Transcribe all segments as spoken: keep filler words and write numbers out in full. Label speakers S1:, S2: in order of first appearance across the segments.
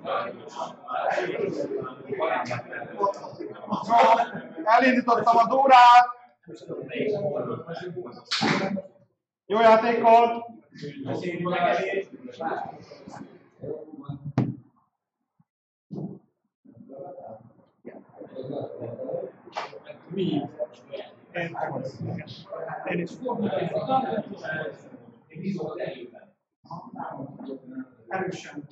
S1: Elindítottam az órát! Jó játékot!
S2: Mi? Én Én is. Erősen.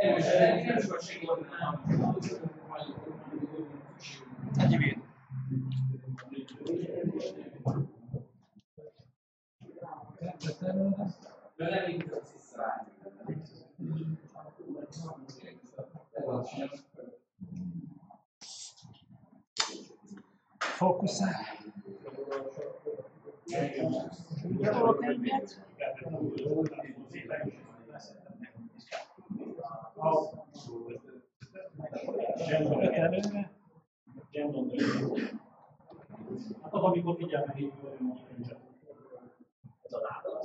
S1: Egy vén.
S2: Fókuszál. Tudok egyet? Öt előre. Hát abban, amikor figyelme hívjuk, ez a láda.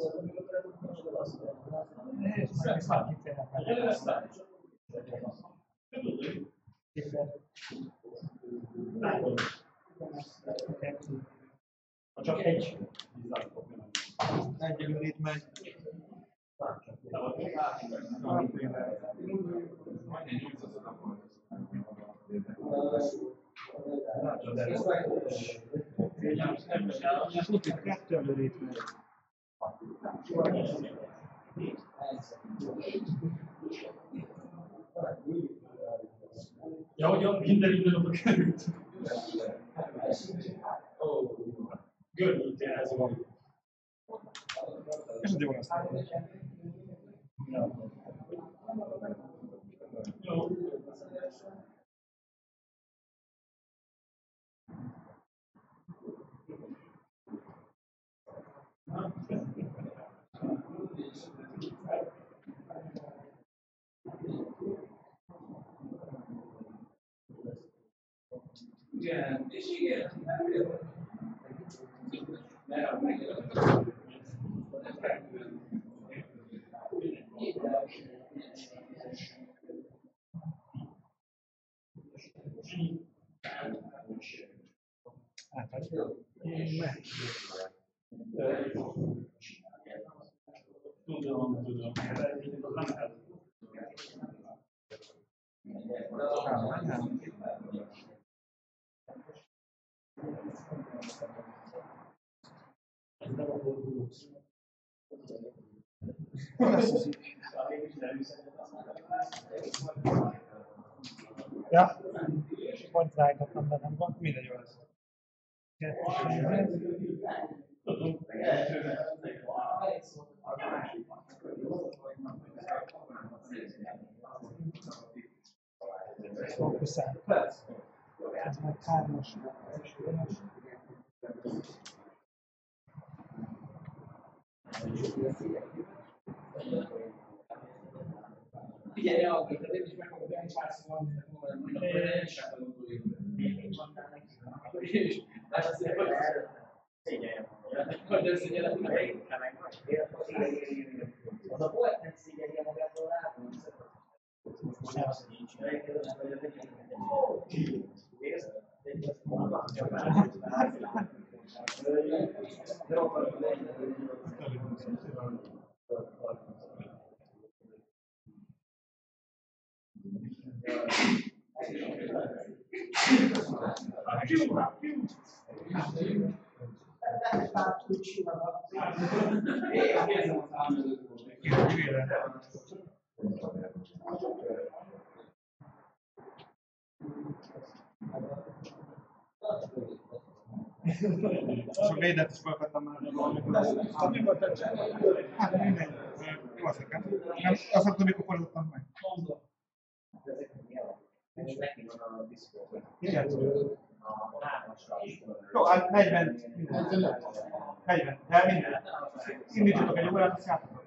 S2: Ez már kitérnek. Csak egy.
S1: Egyelőre itt megy.
S2: Most itt kettő előre itt megy. Ja, hogy minden időben került. Görnyítél ez van.
S1: És azért van aztán.
S2: Jó. Igen, és igen. Tudom, tudom.
S1: Ja?
S2: Pont rájtottam, de nem van.
S1: Mindegy, jó lesz.
S2: Fókuszál. Ez meg hármas.
S3: Figyelj, akkor én is meg fogok benni párszor, hogy nem is akarom tudni. És azt mondja, hogy szégyeljem. Hogy nem szégyeljem meg? Az a volt nem szégyelje magától látni. Most nem az nincs.
S1: Sok védet is felvettem már.
S2: Mi volt a csinál?
S1: Hát mindegy. Jó azt nekem. Nem, azt mondtam, mikor fordítottam meg. Igen. Jó, hát negyven. negyven. De minden. Indítsatok egy órát, azt játszatok.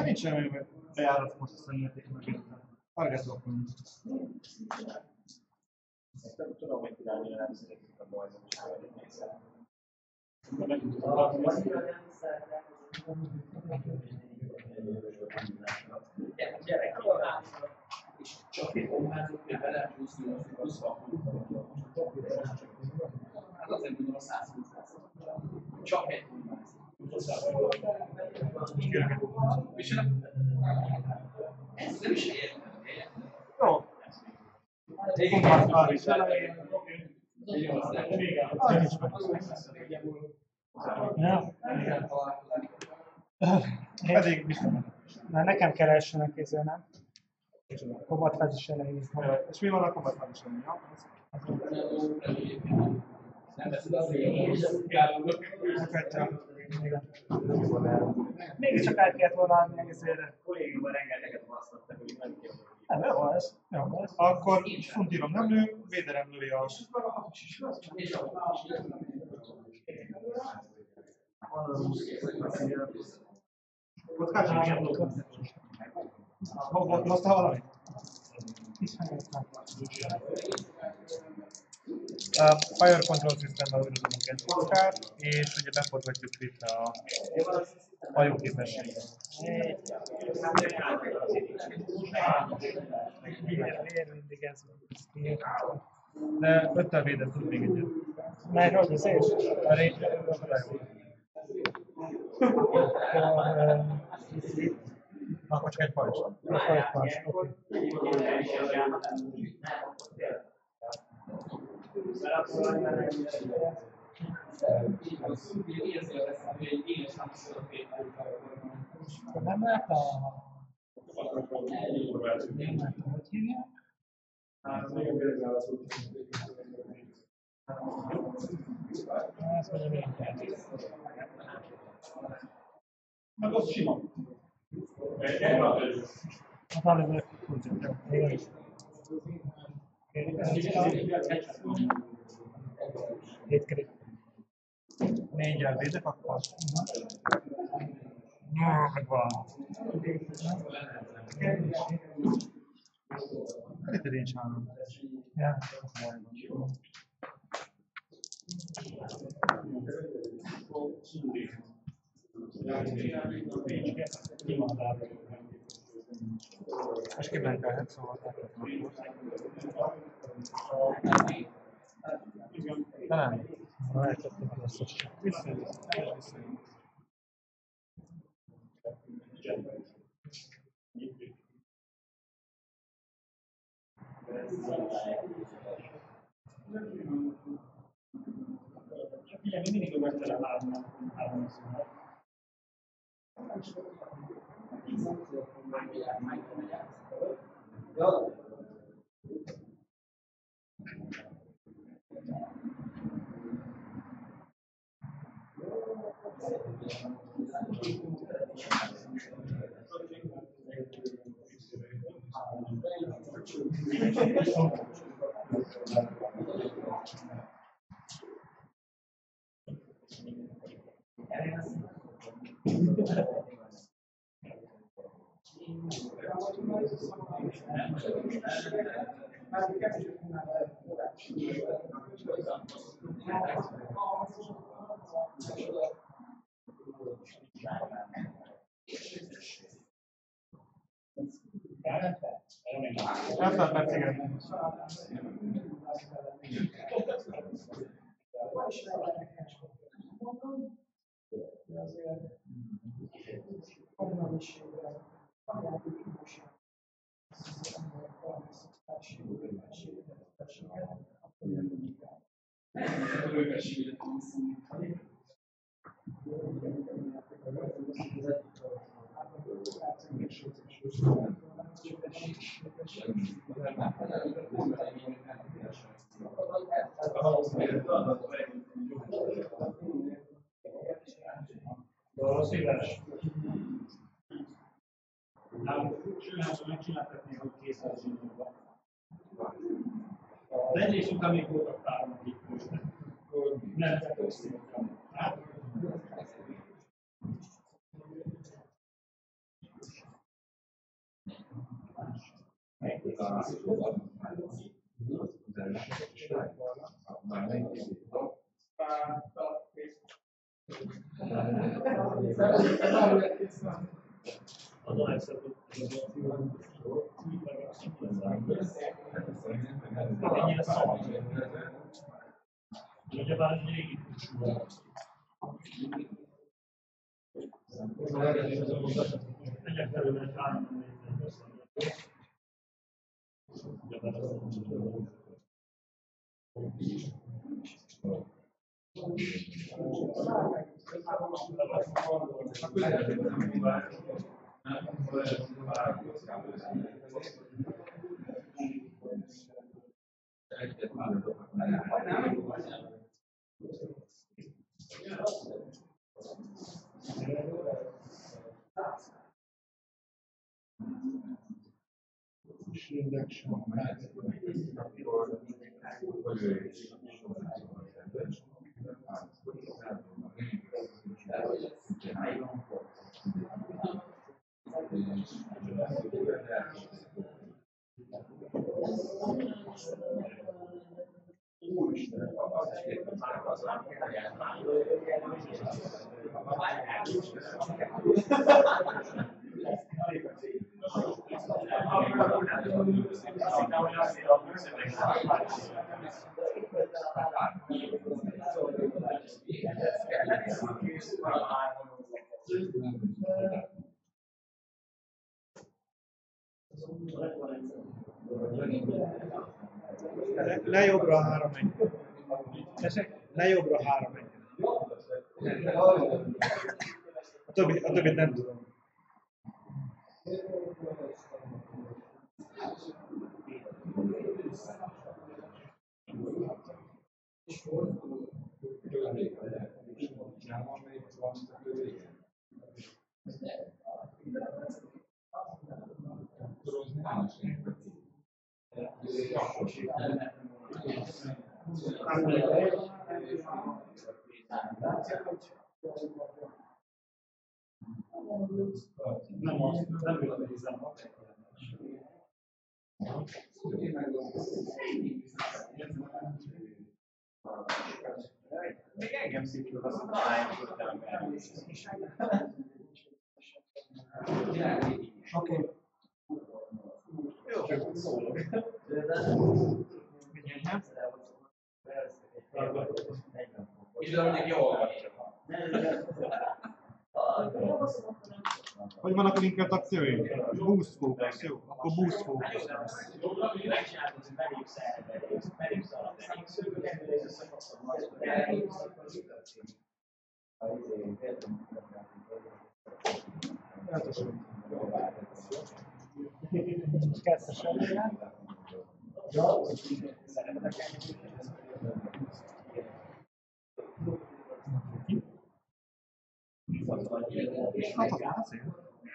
S1: nincs semmi, hogy bejárat most a szemületét meg. Argászolok.
S2: Tudom, hogy királyni nem szeretik a bajzat, és elvedik nézzel.
S3: Gyerek, és csak egy bombázok, hogy bele plusz hát azért mondom a száz húsz. Csak egy bombázok. És ez nem is értem.
S1: Jó. Bombáz már is elején. Az is meg.
S4: Ja.
S1: Pedig biztos.
S4: Mert nekem keressenek kézzel, nem? Kobatfázis elején.
S1: És mi van a kobatfázis elején?
S3: Nem veszed az éjjel.
S4: Mégiscsak át kellett volna adni egészére.
S2: Kollégiumban rengeteget választottak, hogy nem kell.
S4: Nem, jó ez. Jó ez.
S1: Akkor funtilom nem lő, védelem lői a... Kockás is ilyen dolgok. Hoztál valamit? A Fire Control Systemben újraadunk egy kockát, és ugye befordítjuk vissza a hajóképességet.
S4: Miért mindig ez van?
S1: De öttel védett tud még egyet.
S4: Mert hogy az és?
S1: A rétre jó. Akkor csak egy pajzs.
S4: Akkor egy pajzs, oké. Nem lehet a... Nem lehet a... Hogy hívják? Ez mondja még kell.
S2: Meg az sima.
S4: A talán koncepció. Igen. Hét kerül.
S1: Négyel védek, akkor... Ja, megvan. Itt én csinálom.
S4: Ja.
S1: Most kiben kellhet, szóval de nem.
S4: Elkezdtem a összes.
S1: Visszajön. Visszajön.
S2: Figyelj, még mindig jobb tele három három színűleg.
S1: Eltelt percig.
S2: Széles. Megcsináltatnék, hogy készhez zsinóba. Az egyes után még voltak három, akik most nem tettek szépen. Allora è stato non so, bisogna fargli
S4: Le jobbra három egy. Le jobbra három egy. A többi, a többit nem tudom.
S2: Nem azt, nem világízem.
S1: Még engem szívjuk, azt találjuk utána.
S4: Oké.
S1: Jó, szólok.
S3: Időről még jól vagy.
S1: Hogy vannak a linket akciói? Boost focus, jó? Akkor boost focus.
S4: Kettesen legyen.
S1: Hát az már szép.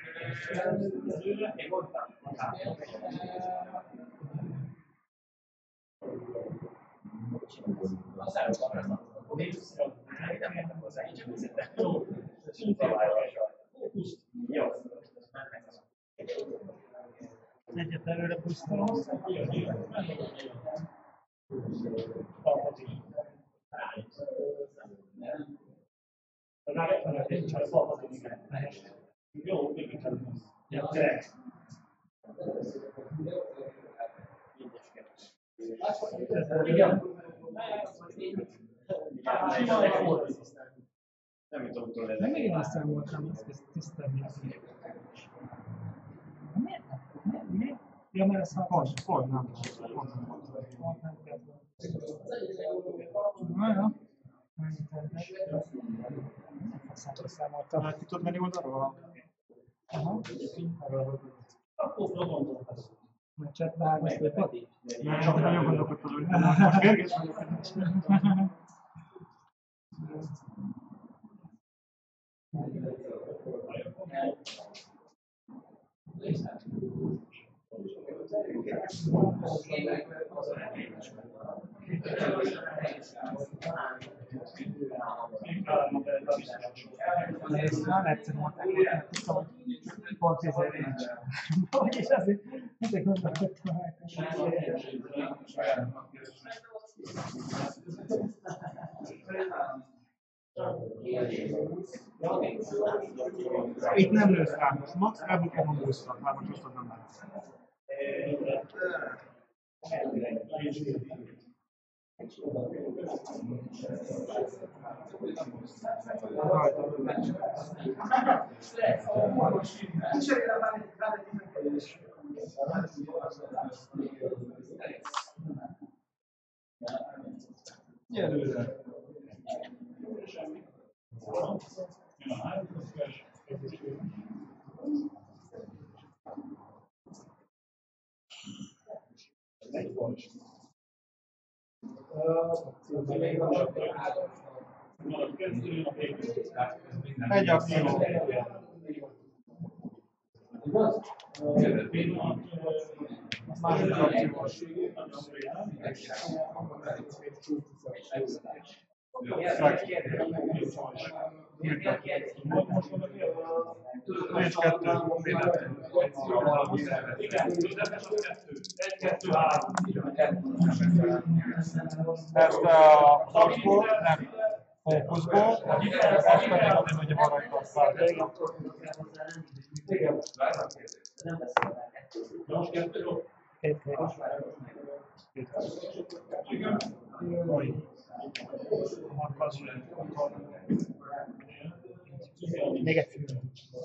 S4: Egyet előre pusztulom.
S2: Jó, még inkább. Igen.
S1: Nem jutok utolérni.
S4: Nem még én azt számoltam, ezt ezt tisztelni. Miért? Miért? Miért? Ja, mert ez
S1: Pont, pont nem. Pont nem.
S4: Na, ja. Faszától számoltam.
S1: Hát ki tudod menni oldalról?
S4: Aha.
S2: Akkor gondolom.
S4: Mert chatbe hármas lépett?
S1: Nem, csak nagyon gondolkodtam, hogy most mérges vagyok.
S4: Ez már egyszer mondták, hogy tudtam, hogy pont ezért nincs. És azért Ezek meglepődtem a
S1: Itt nem lősz rá, most max elbukom a buszra, már most azt mondom már. Gyere! Egy akció. Másik akciós. Nincs kettő. Ezt a fókuszból, nem fókuszból, ezt pedig nem, hogy a maradját szállítani.
S4: Még egy film.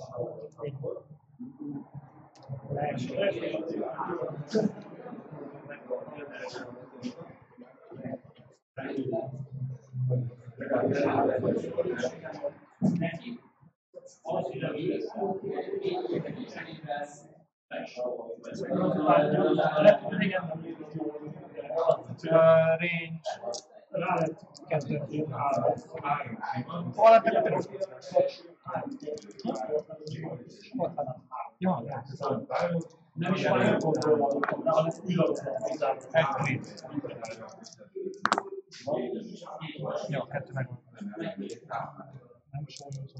S1: Range.
S4: Kettő.
S1: Hol lett a piros kicsit?
S4: Ja,
S2: Nem is van olyan kontroll, hanem újra
S1: Egy crit. Jó, kettő meg.
S4: nem sorozok.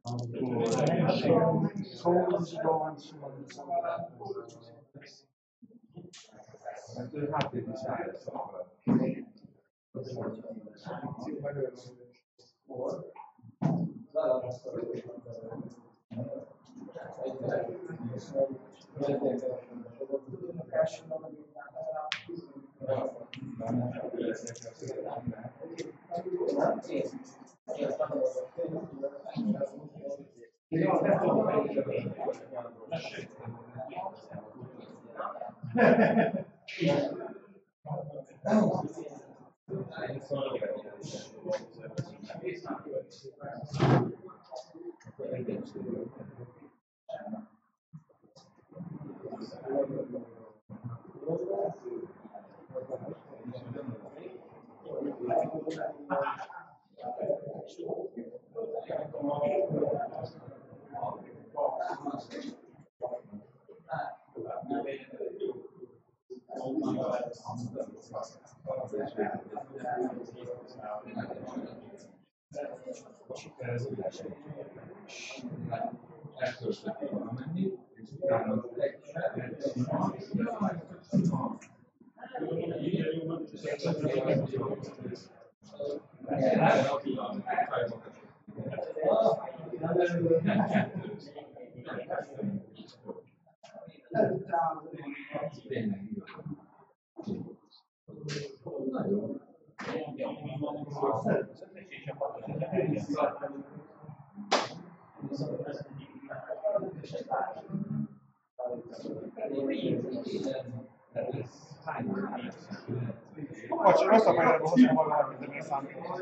S1: Bocs, rossz a fejembe hoztam magam, mint amire számított.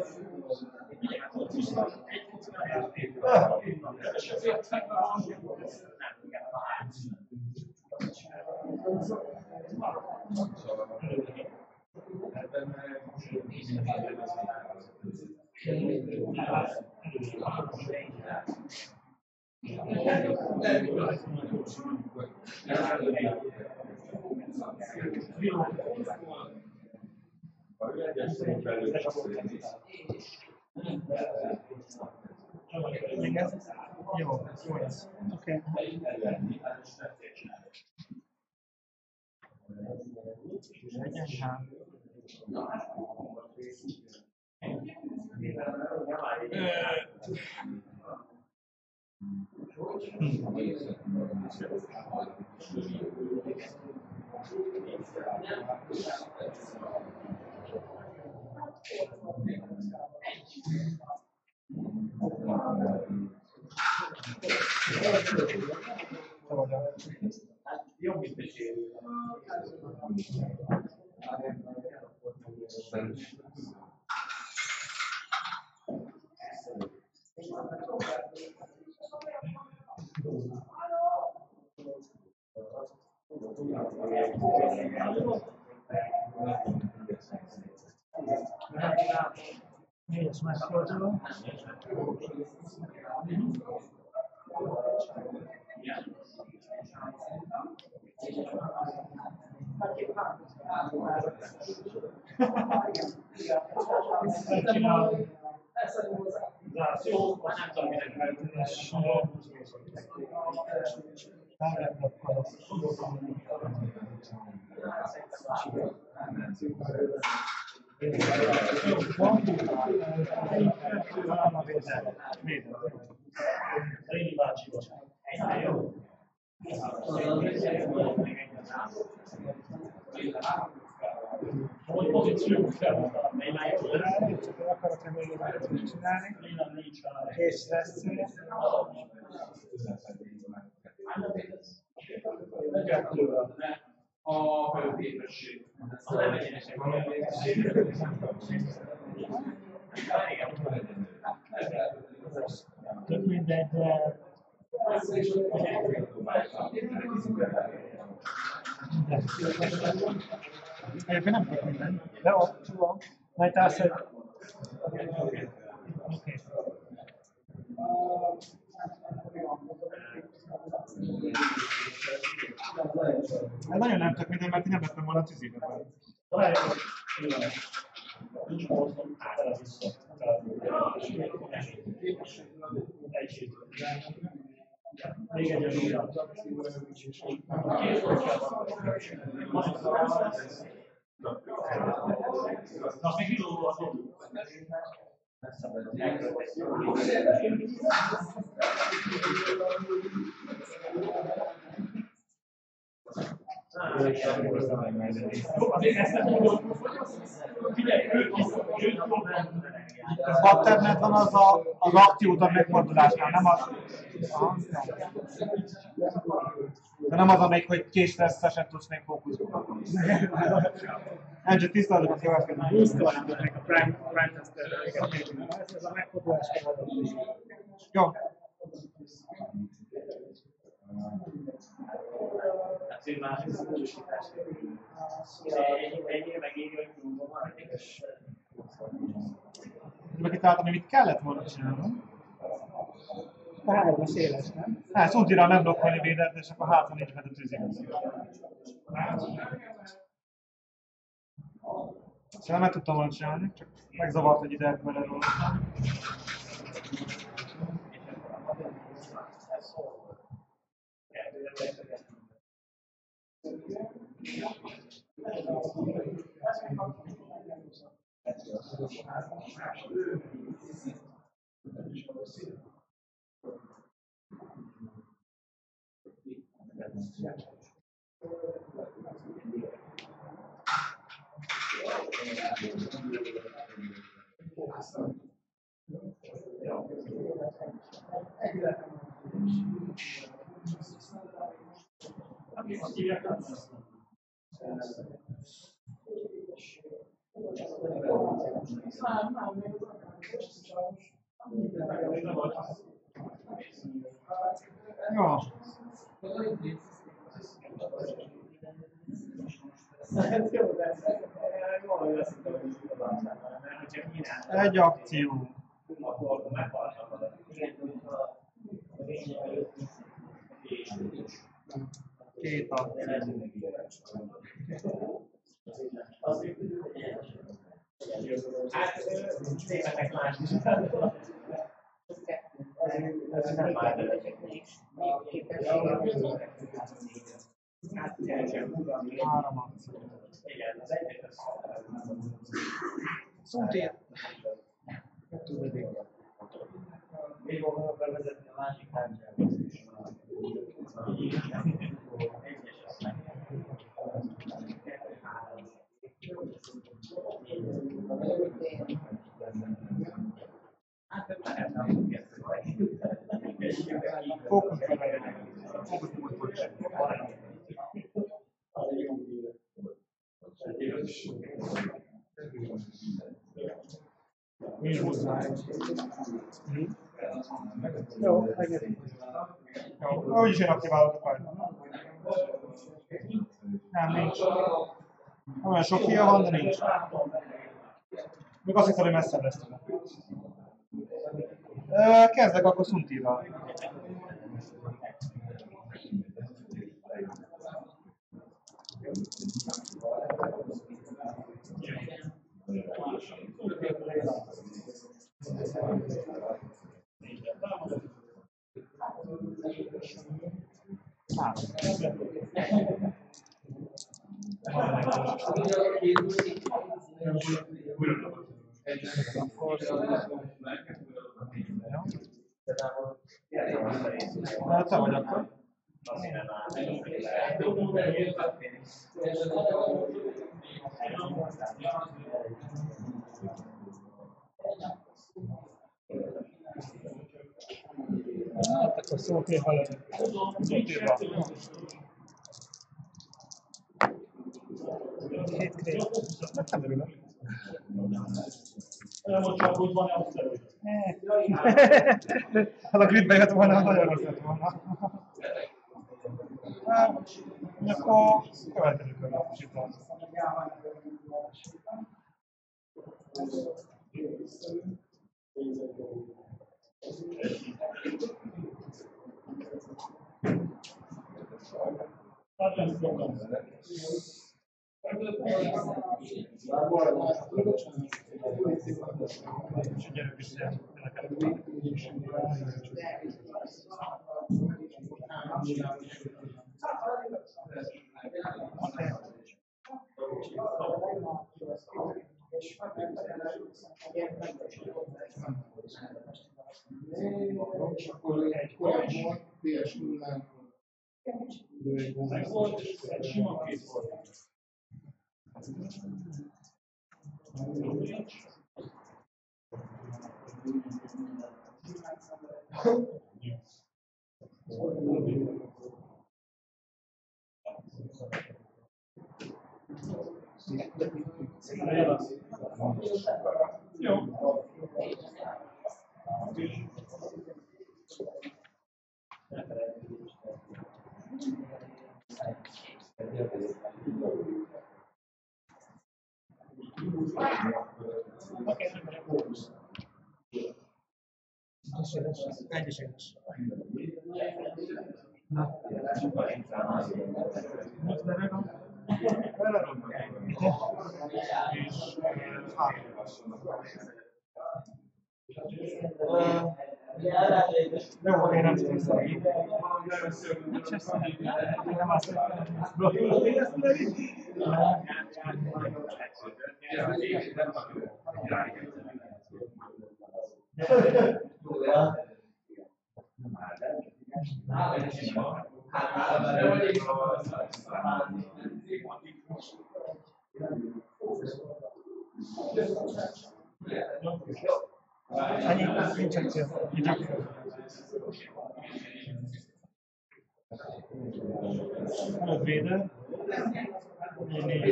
S4: Igen? Jó, jó lesz. Oké.
S1: Enyhán.
S2: Jobb, mint mesélő.
S4: Négyes megforduló.
S2: Megcsinálom. Zászló, már nem tudom, minek megtenni.
S4: És elrendekolok. Van a védelem.
S2: Réni bácsi vagy. Jó. Hogy pozíciót kell találni?
S4: Csak akarok-e még egy csinálni?
S2: Léna nincs rá.
S4: Kész lesz.
S3: A fölépesség.
S2: Az nem egyenesek.
S4: Tök mindegy, de... Egyébként nem tök minden. De ott tudom. Majd állsz egy... Oké. Ez nagyon nem tök minden, mert én nem lettem volna tűzibe.
S2: Nincs hozzom, átadás vissza. Egy hét. Még egy olyan. Na, még videóról van.
S1: Ez patterned van az a, az akciótag megfordulásnál, nem az... Aha, de nem az, amelyik, hogy késre összesen tudsz még fókuszolni. Nem, csak tisztázok a következő.
S4: Boosztolnátok még a Prime, Prime Testerrel, igen. Ez a megfordulás kell adott.
S1: Jó.
S2: Azért már ez a biztosítás. Ennyire megéri, hogy próbálom maradni.
S1: Meg itt álltam, amit kellett volna csinálnom.
S4: A három az éles, nem?
S1: Hát, útira nem blokkolni védett, és akkor hátra nincs meg a tűzig. Szóval meg tudtam volna csinálni, csak megzavart, hogy ide beleróltam. Jó. Egy akció. Két akció.
S2: Hát, németek más is. Ez nem már
S1: Három akció.
S4: Szuntér. Kettő vedék.
S2: Még volna bevezetni a másik tárgyát.
S1: Fókusz bele. Fókusz múltból.
S4: És hozzáállj. Jó, megérjük.
S1: Jó, úgyis én aktiválok majd. Nem, nincs. Olyan sok híja van, de nincs. Még azt hiszem, hogy messzebb lesz tőle. Kezdek akkor Szuntival. Te vagy akkor.
S4: Hát akkor Szuntér halad.
S1: Szuntirba.
S4: Két krét. Hát nem örülök.
S2: Nem ott csak úgy van, azt előtt.
S1: Ha a gridbe jött volna, nagyon rossz lett volna. Hát, akkor következő körben frissítem.
S2: Hát nem szoktam.
S1: És gyerünk vissza, neked.
S5: És akkor egy korábban pé es nullán
S2: Meg volt, egy sima kész volt. Jó.
S4: Egyeséges.
S1: Na. Most belerom. Belerom. És jó, én nem tudom szerint. Nem se szerint. Nem azt
S4: Annyi, nincs akció.
S1: Nincs akció. Előbb védő. Négy, négy.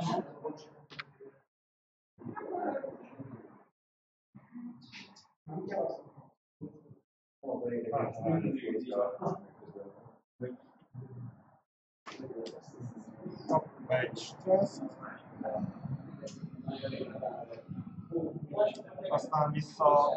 S1: Kap egy stresszt. Aztán vissza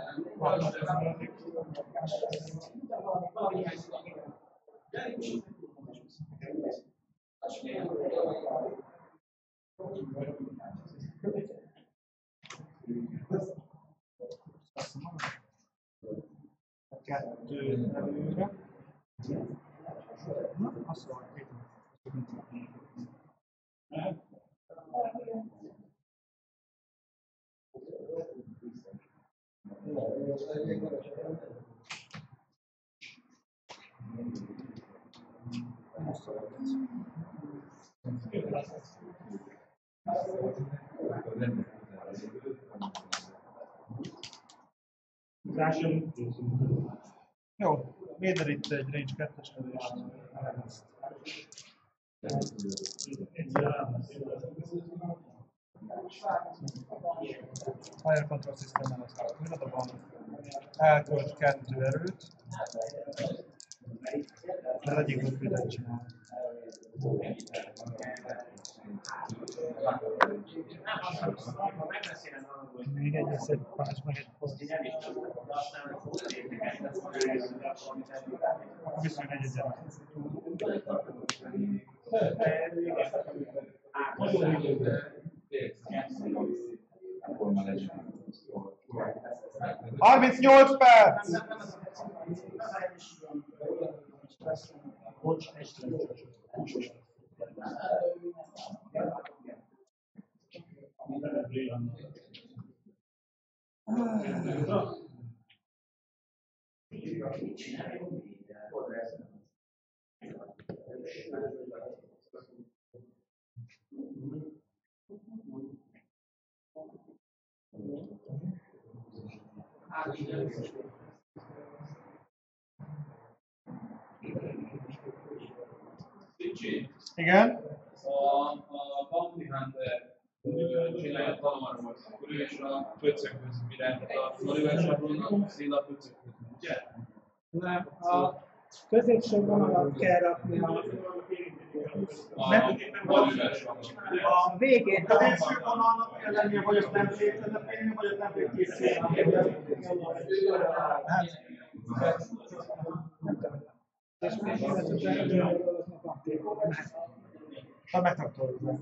S1: kettő előre. Na, azt mondom, két.
S4: Jó, Vader itt egy range kettes lövést. Fire Control System-en azt miradobom. Elkölt kettő erőt. Az egyik buffit csinál. Még egy lesz egy pás, meg egy forsz. Akkor viszont egy egyen. harmincnyolc perc! Igen?
S3: A, a Bounty Hunter csinálja a talarmat, akkor ő is a pöcökhöz mire, a Oliver Sablon a szél a pöcökhöz, ugye?
S6: Nem, a középső vonalat kell rakni a,
S3: A Oliver Sablon.
S6: a végén.
S4: Az első vonalnak kell lennie, vagy azt nem fél közepén, vagy azt nem fél készíteni.
S6: És még az utolsóról van téma.
S4: Ha megtartolod.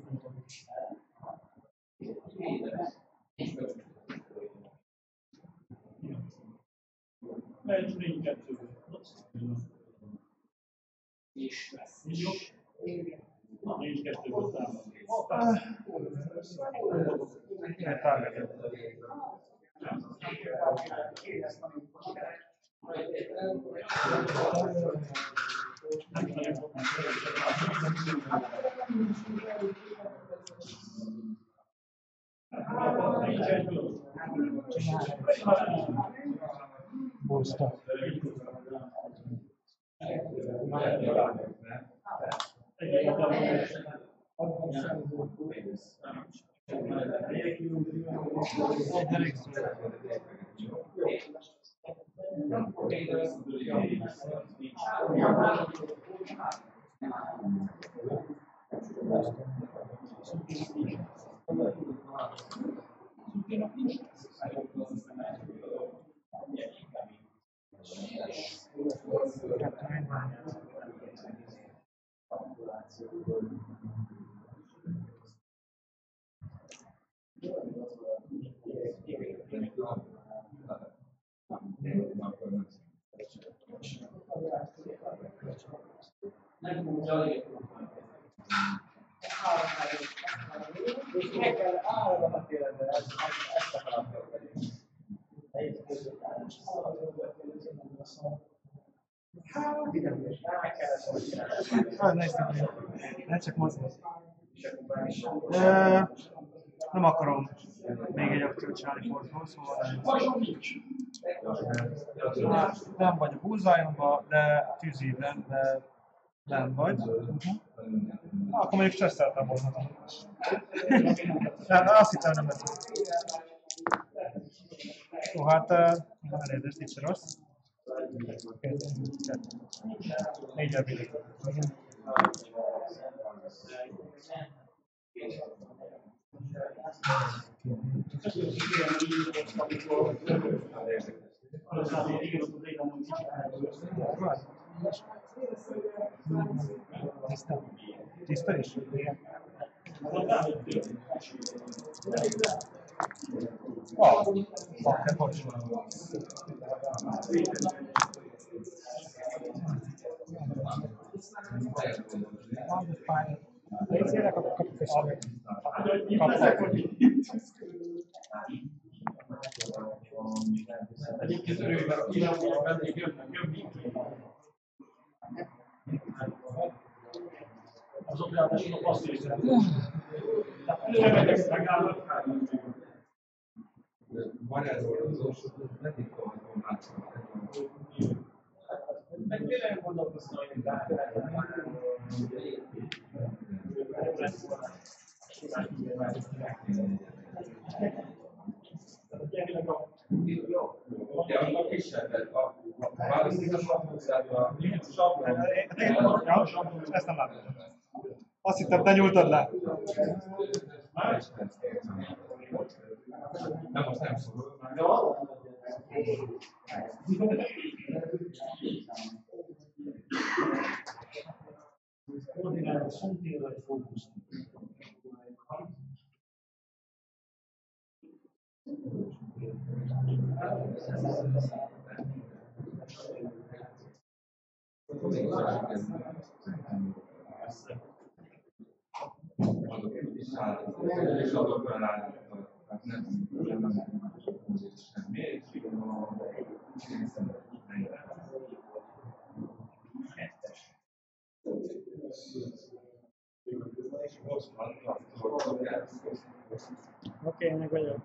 S2: Egy négy kettő.
S3: És lesz.
S2: Jó. Négy kettőből számolni.
S4: Egy targetet. Bullsta. Ah, nézd, ne csak mozgok. Nem akarom még egy akciót csinálni Fortból, szóval hát, nem vagy a bullseye-omba, de tűzében, de nem vagy. Uh-huh. Akkor mondjuk stresszeltem volna. Azt hittem, nem lesz. Jó, hát nem elérdes, nincs rossz. Négyel bízik. Tiszta? Tiszta is? Ah, fuck, bocs. pályát.
S6: Légy akkor kapok egy szöveget.
S4: Kaphat.
S2: Egyébként örülök, a kilenc még jönnek, jön mindig. Azok ráadásul a passzírszer. Tehát előre megállnak. Meg tényleg gondolkoztam, hogy
S4: Ezt nem látom. Azt hittem, te nyújtad le.
S3: Nem, most nem szól.
S2: koordinálni szintén vagy fókusz.
S3: És azokra ráállítottak. Nem, nem, nem, semmi, és
S6: Oké, meg vagyok.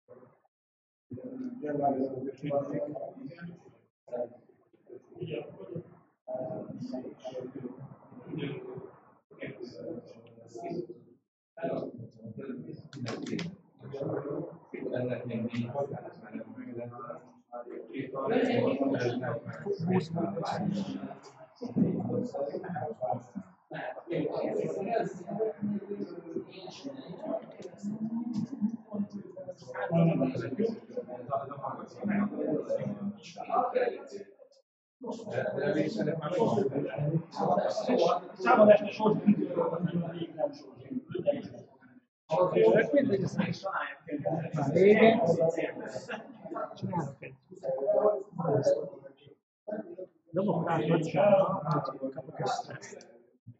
S2: Számadásnál sorsbűtőről van, még nem sorsbűtő.
S6: Tök mindegy, azt meg már vége. Csinálok egy. Dobok rá kockára, úgyhogy kapok egy stresszt.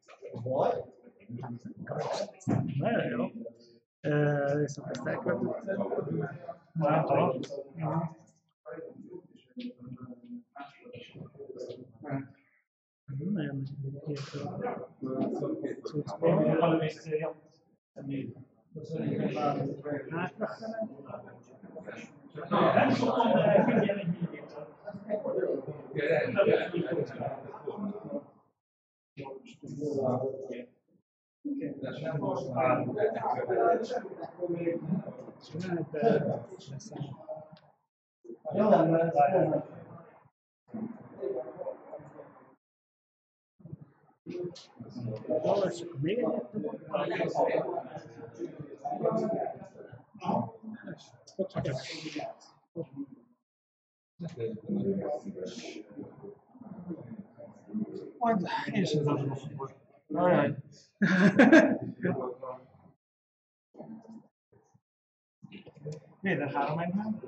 S6: Nagyon jó. Viszont ezt elköltött.
S4: Nem tudom.
S6: Nagyon két cucc.
S2: Valami célja. Nem szoktam, de figyelj egy milliméter.
S6: Csinálj be, leszem.
S2: Jó lenne, várjál.
S6: Jó, és akkor még egyet dobok. Ott csak ez.
S4: Majd én sem zavarok a futball. Ajaj. Minden három egyben.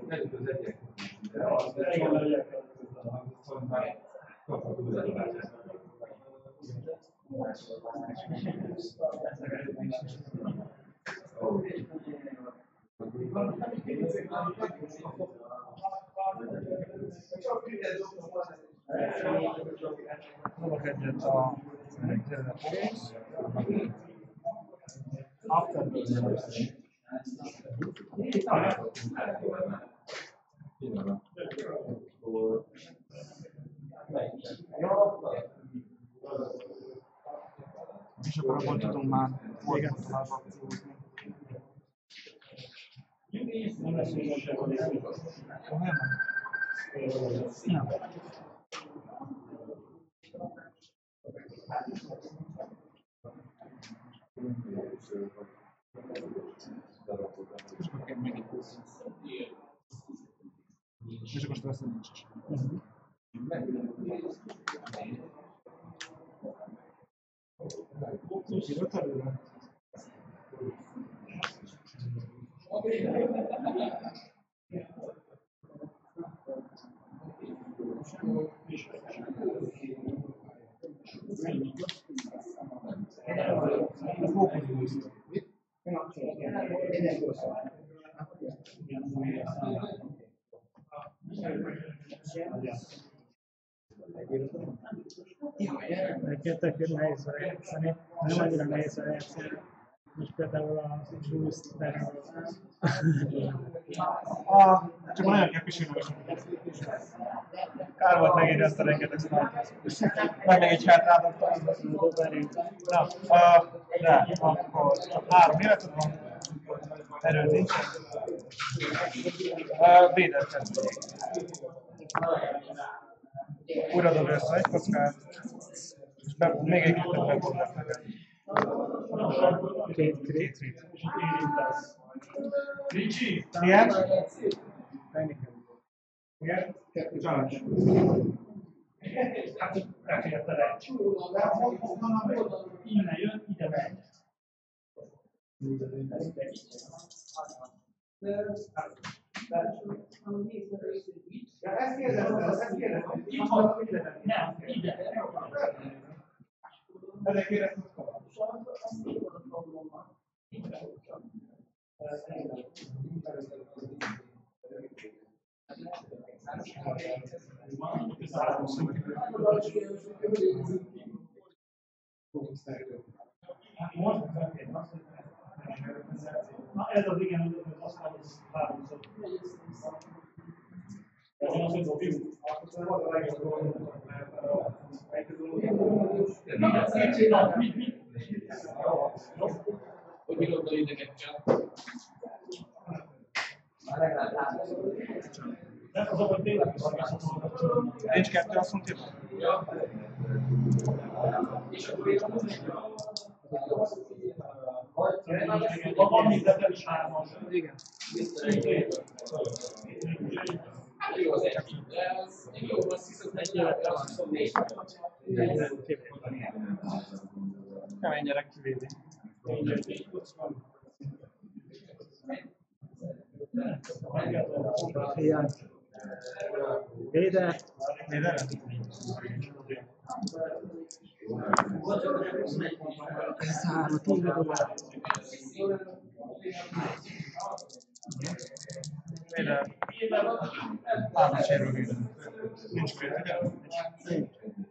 S4: Dobok egyet a Zerre Focus. After és akkor abból tudom már fordítani tovább akciózni.
S2: Nem lesz még most sehol nézni.
S4: Komolyan? Nem. És akkor kell megint húzni. És akkor stressz nincs is. Írott előre?
S6: Nektek nehéz vele játszani, nem annyira nehéz vele játszani. Most például a Boost terül.
S4: Ah, csak nagyon kell pisilni. Kár volt megírni azt a rengeteg sznájt. Meg még egy hátrádat. Na, uh, de, akkor három életed van. Erőd nincs. Uh, védett. Újra dobja össze egy kockát. És be, még egy kettőt bebondnak neked.
S6: Két krit.
S2: Ricsi!
S4: Igen?
S6: Igen?
S4: Csalás.
S2: Hát, elférte le. Innen jön, ide megy.
S6: Ezt kérdezem, ezt kérdezem.
S2: Itt van, nem, ide.
S4: Ezek kérdeztem.
S2: Na ez az igen, az aztán az háromszor. Ez az, hogy dobjuk. Mit, mit?
S3: Hogy mi oda idegekkel.
S2: Nem az, hogy tényleg is
S4: Nincs kettő, azt mondtad?
S3: Ja. És akkor én
S2: ha van mindent is hármas.
S6: Igen.
S3: jó az egy, de az jó, azt hiszem, hogy egy az huszonnégy.
S4: Kemény gyerek kivédi.
S6: Ilyen. Véde.
S4: Véde?
S6: Ez három, tízbe dobál.
S4: Véde. Hármas érő véde. Nincs véde, ugye?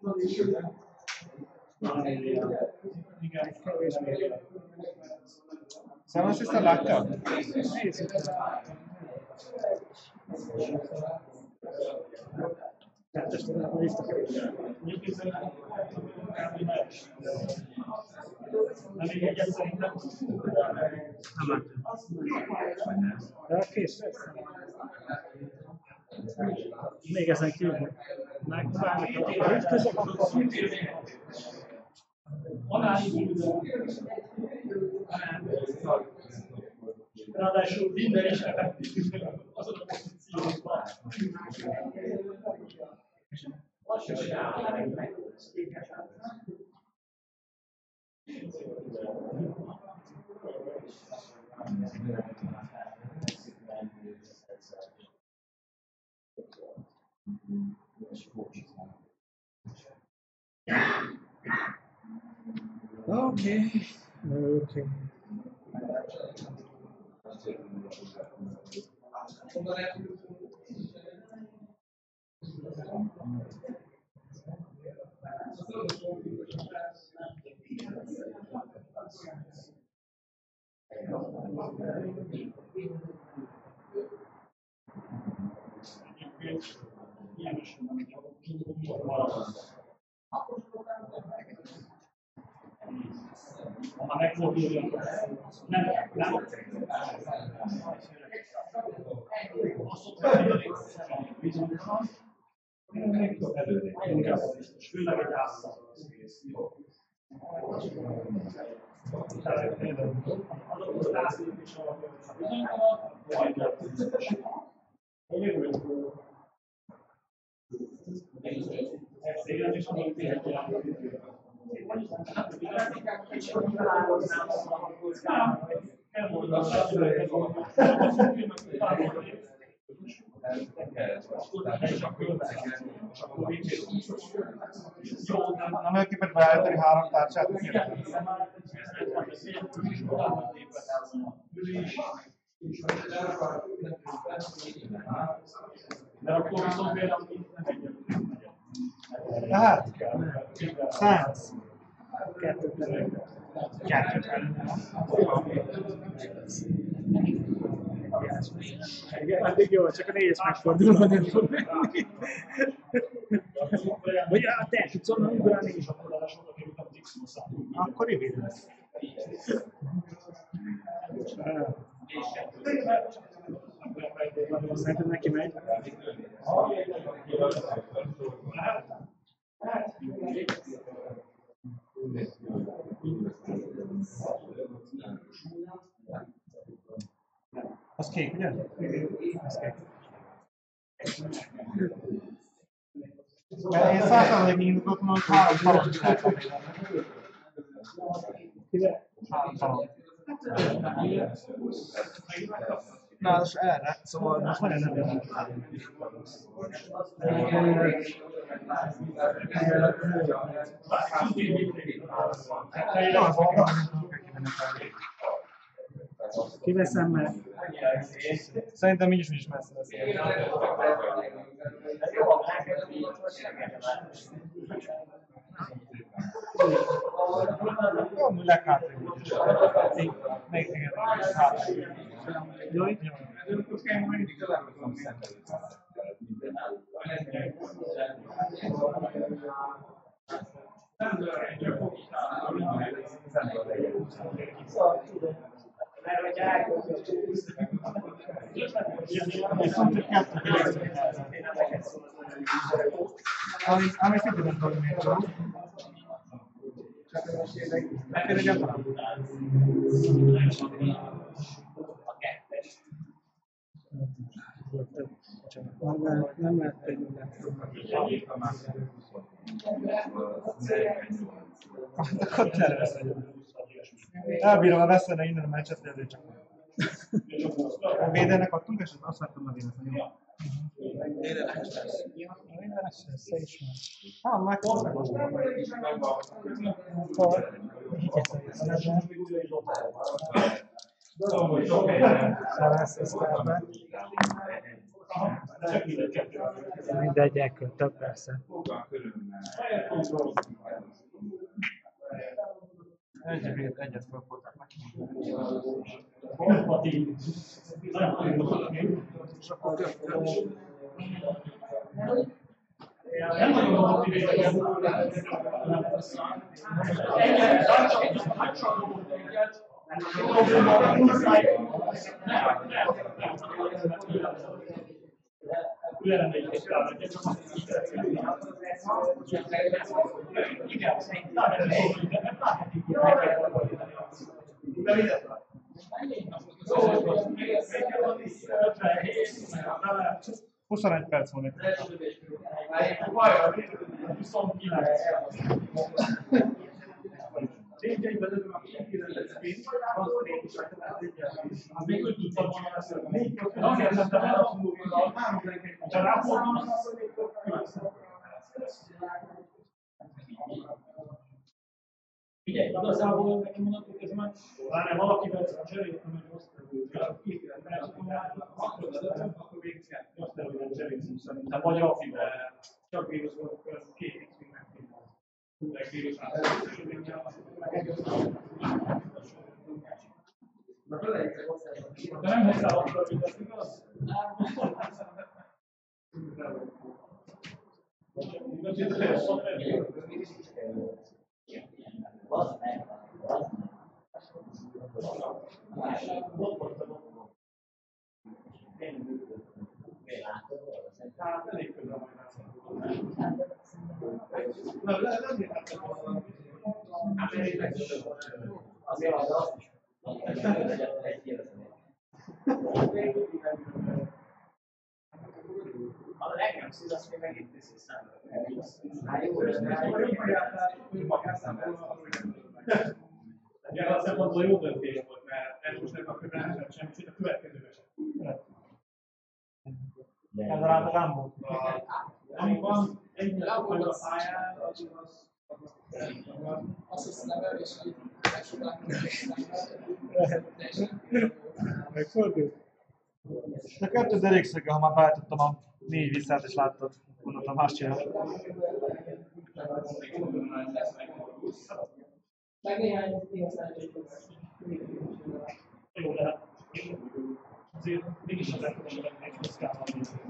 S6: Igen, kevésbé.
S4: Számos tisztán látja?
S6: Nézzük. Kettes tudatban visszakerül.
S2: Nem még egyet szerintem.
S6: Nem De a kész lesz. Még ezen kívül. Megpróbálnak a ütközök, akkor
S2: ráadásul minden is effektív azon a pozícióban.
S6: Oké. Oké.
S2: Ilyen is van. Ha megfordulja, nem, nem. Azt szokták mondani, bizonyosan, még több előre, inkább az biztos, főleg egy ásztal. Azok az ászlépés alapján a bizonytalan, majd a biztos. Ez tényleg is még tényleg
S4: Nem olyan képet beállítani három tárcsát?
S2: De akkor viszont például nem egyet.
S4: Hát, Sainz.
S6: Kettőt elég.
S4: Kettőt elég.
S6: Addig jó, csak a négyes megforduló nem fog menni. Vagy a te tudsz onnan ugrani.
S4: Akkor rövid lesz.
S6: Szerinted neki megy?
S4: Az kék, ugye? Az kék. Mert én százalékig indítottam, hogy három talon is lehet kapni. Három talon. Na, az erre, szóval most nagyon nem jön.
S6: Kiveszem, mert
S4: Szerintem így is, is messze lesz. Jó, amúgy leghátrébb is. Még igen, hátrébb.
S6: jó,
S4: Viszont egy kettő kérdezik el. Ami, ami szintén nem tudom, miért van. Neked egyáltalán?
S6: nem, nem lehet egy mindent.
S4: Akkor tervez legyen. Elbírom a veszene innen a meccset, de csak a védelnek adtunk, és azt láttam a véletlen, jó?
S3: Védelnek lesz.
S6: Mindenek se is
S4: Hát, meg meg most.
S6: Akkor így egyszer Szalász eszterbe. Mindegy, elköltök persze.
S4: Egy egyet fölfogtak meg. És akkor több.
S2: Nem nagyon optimizálják. Egyet, csak egyet.
S4: huszonegy perc van itt.
S2: Az még úgy tudtam volna beszélni. Nem értettem el azt mondani, hogy három keréket, ha ráfordulnak, azt figyelj, igazából neki mondom, hogy ez már pláne valakivel cseréltem, hogy azt akkor végig kell. Azt el, hogy cseréltem szerintem. Vagy Rafival. Csak vírus volt, két x meg meg vírus de nem hozzá akkor, hogy ez igaz? Hát elég közel van. Nem értettem volna. Hát elég legtöbb volna. Azért az azt is. A legjobb szíz azt még megint teszi számra. Jó, és jobb jártál, jobb jártál volna. Ja, azt szempontból jó döntés volt, mert ez most nem a következő sem, sőt a következőbe sem.
S4: Ez a Rambo.
S2: Ami van, egy legalább a pályán, az az.
S3: Azt hiszem, hogy és így
S6: megfordult.
S4: De kettő derékszöge, ha már beállítottam a négy visszát és láttad, gondoltam, más csinál.
S3: Meg néhány néhány
S2: Jó, de hát azért mégis az legkevesebben kockával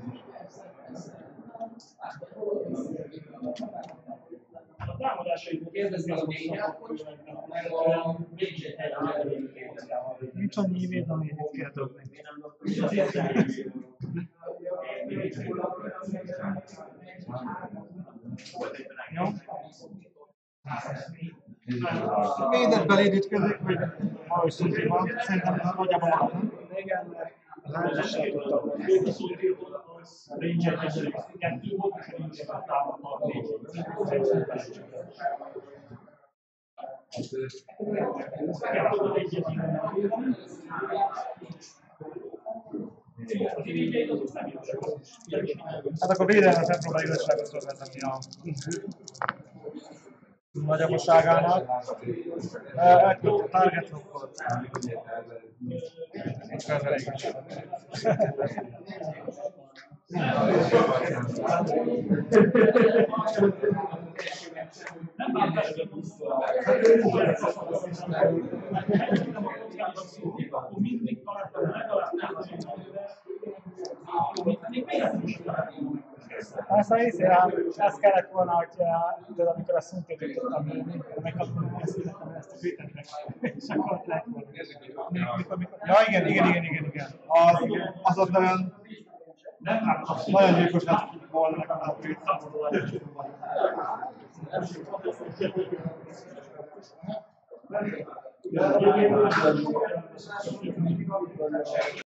S2: a támadásaiból
S3: kérdezni a négyet, meg a végzsét
S6: Nincs annyi e-mail, amit itt kell dobni.
S1: Jó? Mindent belédítkezik, hogy valahogy szintén van. Szerintem ez nagyjából van, nem?
S6: Igen, mert az áldozság tudta volna.
S2: Ranger kettő volt, és a Ranger támadta négy. Kettőből egyet innen. Az idényeit azok nem jöttek.
S1: Hát akkor védelmet megpróbál igazságot szolgáltatni a nagyaposságának. Elküldte a target lockot. Ez elég is.
S2: Nem már felezett akkor mindig találtam legalább nem az még miért is
S6: Aztán hiszem, ez kellett volna, hogy tudod, amikor a szintét jutottam lőni, megkaptam ezt, ezt a bítenek, és akkor ott lehet volna. Mikor, mikor,
S1: Ja, igen, igen, igen, igen, igen. Az, az ott nagyon, nagyon gyilkos lett volna nekem a pizza.